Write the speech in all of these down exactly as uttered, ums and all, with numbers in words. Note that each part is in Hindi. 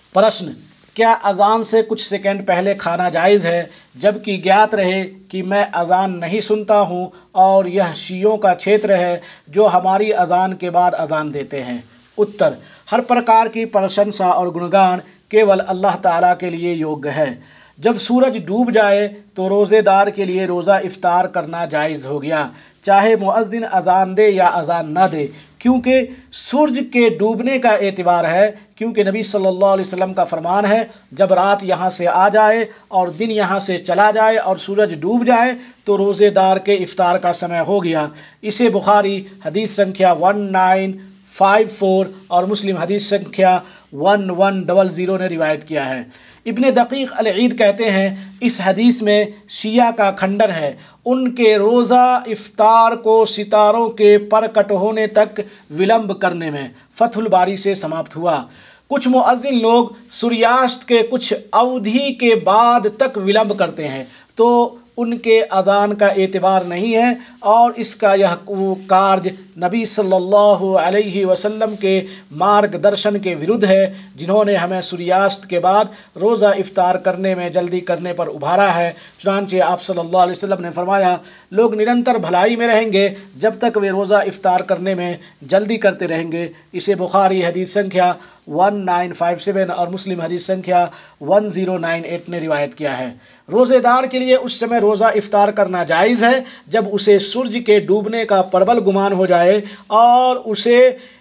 प्रश्न, क्या अज़ान से कुछ सेकंड पहले खाना जायज़ है, जबकि ज्ञात रहे कि मैं अज़ान नहीं सुनता हूँ और यह शियों का क्षेत्र है जो हमारी अज़ान के बाद अज़ान देते हैं। उत्तर, हर प्रकार की प्रशंसा और गुणगान केवल अल्लाह ताला के लिए योग्य है। जब सूरज डूब जाए तो रोज़ेदार के लिए रोज़ा इफ्तार करना जायज़ हो गया, चाहे मुअज्जिन अज़ान दे या अज़ान न दे, क्योंकि सूरज के डूबने का एतबार है। क्योंकि नबी सल्लल्लाहु अलैहि वसल्लम का फरमान है, जब रात यहाँ से आ जाए और दिन यहाँ से चला जाए और सूरज डूब जाए तो रोज़ेदार के इफ्तार का समय हो गया। इसे बुखारी हदीस संख्या वन नाइन फाइव फोर और मुस्लिम हदीस संख्या वन वन डबल ज़ीरो ने रिवायत किया है। इब्ने दकीक अल ईद कहते हैं, इस हदीस में शिया का खंडन है। उनके रोज़ा इफ्तार को सितारों के परकट होने तक विलंब करने में फतहुल बारी से समाप्त हुआ। कुछ मुअज्जिन लोग सूर्यास्त के कुछ अवधि के बाद तक विलंब करते हैं तो उनके अज़ान का एतबार नहीं है और इसका यह कार्य नबी सल्लल्लाहु अलैहि वसल्लम के मार्गदर्शन के विरुद्ध है, जिन्होंने हमें सूर्यास्त के बाद रोज़ा इफ्तार करने में जल्दी करने पर उभारा है। चुनांचे आप सल्लल्लाहु अलैहि वसल्लम ने फरमाया, लोग निरंतर भलाई में रहेंगे जब तक वे रोज़ा इफ्तार करने में जल्दी करते रहेंगे। इसे बुखारी हदीस संख्या वन नाइन फाइव सेवन और मुस्लिम हदीस संख्या वन ज़ीरो नाइन एट ने रिवायत किया है। रोज़ेदार के लिए उस समय रोज़ा इफ्तार करना जायज़ है जब उसे सूरज के डूबने का प्रबल गुमान हो जाए और उसे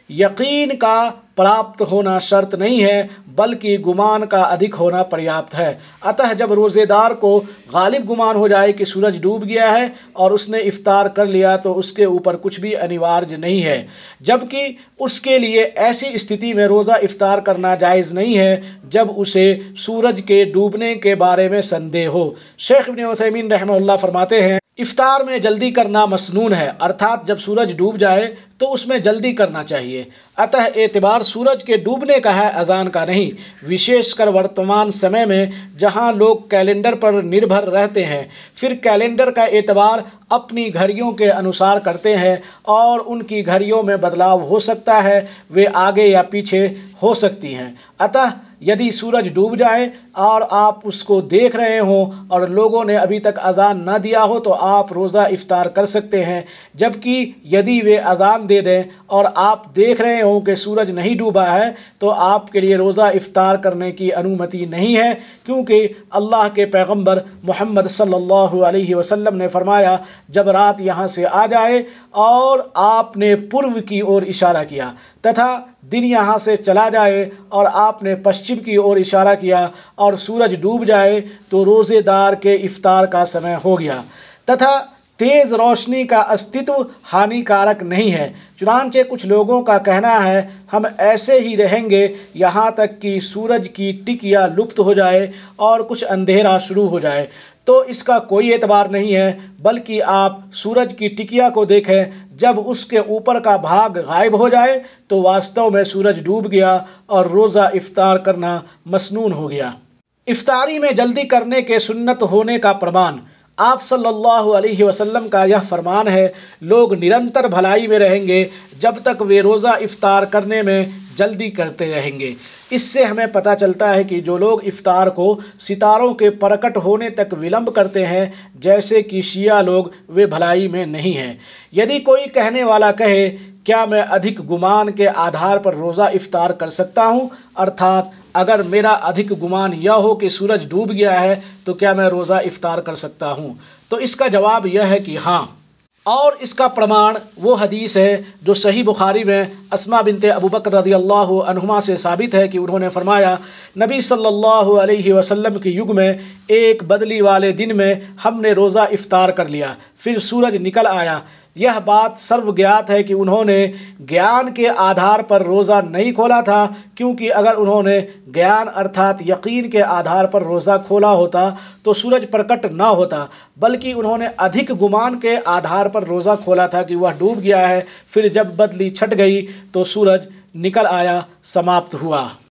यकीन का प्राप्त होना शर्त नहीं है, बल्कि गुमान का अधिक होना पर्याप्त है। अतः जब रोज़ेदार को गालिब गुमान हो जाए कि सूरज डूब गया है और उसने इफ्तार कर लिया तो उसके ऊपर कुछ भी अनिवार्य नहीं है, जबकि उसके लिए ऐसी स्थिति में रोज़ा इफ्तार करना जायज़ नहीं है जब उसे सूरज के डूबने के बारे में संदेह हो। शेख इब्न उथैमीन रहमतुल्लाह फरमाते हैं, इफ्तार में जल्दी करना मसनून है, अर्थात जब सूरज डूब जाए तो उसमें जल्दी करना चाहिए। अतः एतबार सूरज के डूबने का है, अज़ान का नहीं। विशेषकर वर्तमान समय में जहां लोग कैलेंडर पर निर्भर रहते हैं, फिर कैलेंडर का एतबार अपनी घड़ियों के अनुसार करते हैं और उनकी घड़ियों में बदलाव हो सकता है, वे आगे या पीछे हो सकती हैं। अतः यदि सूरज डूब जाए और आप उसको देख रहे हों और लोगों ने अभी तक अज़ान न दिया हो तो आप रोज़ा इफ्तार कर सकते हैं, जबकि यदि वे अज़ान दे दें और आप देख रहे हों कि सूरज नहीं डूबा है तो आपके लिए रोज़ा इफ्तार करने की अनुमति नहीं है, क्योंकि अल्लाह के पैगंबर मोहम्मद सल्लल्लाहु अलैहि वसल्लम ने फरमाया, जब रात यहाँ से आ जाए और आपने पूर्व की ओर इशारा किया तथा दिन यहाँ से चला जाए और आपने पश्चिम की ओर इशारा किया और सूरज डूब जाए तो रोज़ेदार के इफ्तार का समय हो गया तथा तेज़ रोशनी का अस्तित्व हानिकारक नहीं है। चुनांचे कुछ लोगों का कहना है, हम ऐसे ही रहेंगे यहाँ तक कि सूरज की टिकिया लुप्त हो जाए और कुछ अंधेरा शुरू हो जाए, तो इसका कोई एतबार नहीं है, बल्कि आप सूरज की टिकिया को देखें। जब उसके ऊपर का भाग गायब हो जाए तो वास्तव में सूरज डूब गया और रोज़ा इफ्तार करना मसनून हो गया। इफ्तारी में जल्दी करने के सुन्नत होने का प्रमाण, आप सल्लल्लाहु अलैहि वसल्लम का यह फरमान है, लोग निरंतर भलाई में रहेंगे जब तक वे रोज़ा इफ्तार करने में जल्दी करते रहेंगे। इससे हमें पता चलता है कि जो लोग इफ्तार को सितारों के प्रकट होने तक विलंब करते हैं, जैसे कि शिया लोग, वे भलाई में नहीं हैं। यदि कोई कहने वाला कहे, क्या मैं अधिक गुमान के आधार पर रोज़ा इफ्तार कर सकता हूँ, अर्थात अगर मेरा अधिक गुमान यह हो कि सूरज डूब गया है तो क्या मैं रोज़ा इफ्तार कर सकता हूँ, तो इसका जवाब यह है कि हाँ। और इसका प्रमाण वो हदीस है जो सही बुखारी में अस्मा बिनते अबू बकर रज़ियल्लाहु अन्हुमा से साबित है कि उन्होंने फरमाया, नबी सल्लल्लाहु अलैहि वसल्लम के युग में एक बदली वाले दिन में हमने रोज़ा इफ्तार कर लिया, फिर सूरज निकल आया। यह बात सर्वज्ञात है कि उन्होंने ज्ञान के आधार पर रोज़ा नहीं खोला था, क्योंकि अगर उन्होंने ज्ञान अर्थात यकीन के आधार पर रोज़ा खोला होता तो सूरज प्रकट न होता, बल्कि उन्होंने अधिक गुमान के आधार पर रोज़ा खोला था कि वह डूब गया है। फिर जब बदली छट गई तो सूरज निकल आया, समाप्त हुआ।